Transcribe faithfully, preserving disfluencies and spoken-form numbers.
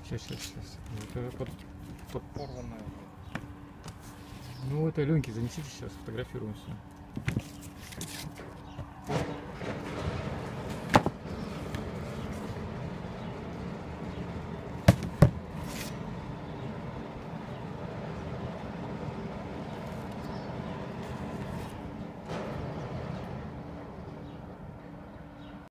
Сейчас, сейчас, сейчас. Это под, под... Порванная. Ну, это Леньки занесите сейчас, фотографируем все.